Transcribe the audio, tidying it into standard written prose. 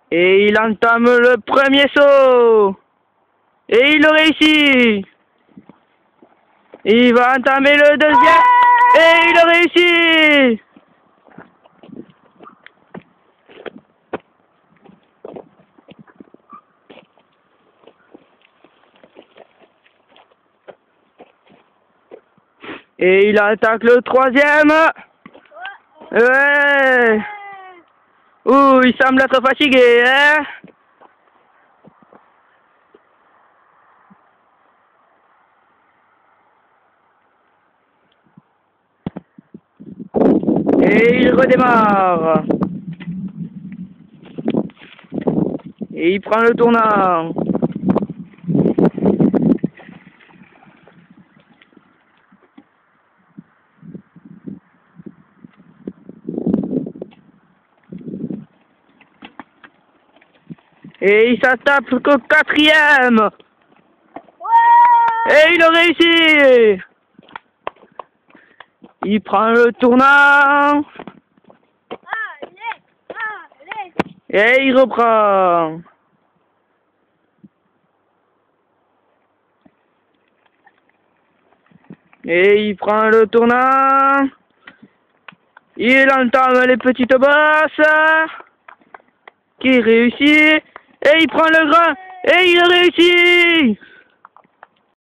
Et il entame le premier saut. Et il le réussit. Il va entamer le deuxième. Et il le réussit. Et il attaque le troisième. Ouais. Ouh, il semble être fatigué, hein. Et il redémarre. Et il prend le tournant. Et il s'attaque qu'au quatrième. Ouais. Et il a réussi. Il prend le tournant. Allez. Et il reprend. Et il prend le tournant. Il entame les petites bosses. Qui réussit. Et il prend le grand. Et il réussit.